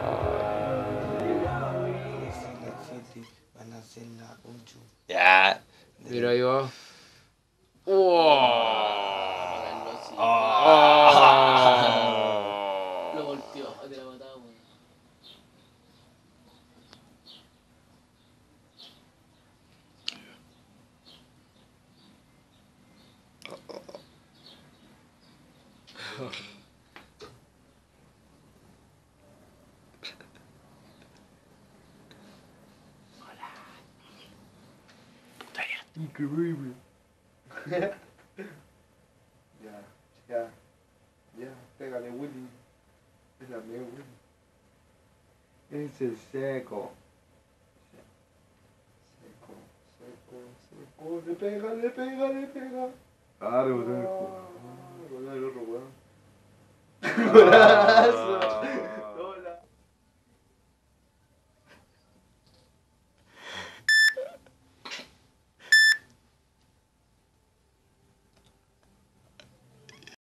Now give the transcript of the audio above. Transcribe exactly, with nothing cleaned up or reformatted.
Van a hacer la ocho. Ya. Mira ahí va. Lo volteó de la patada, weón. Increíble. Ya, ya, ya, pégale, Willy. Pégale, Willy. Ese seco. Seco, seco, seco. Le pega, le pega, le pega. Ah, le botó el culo. Le botó el otro, weón.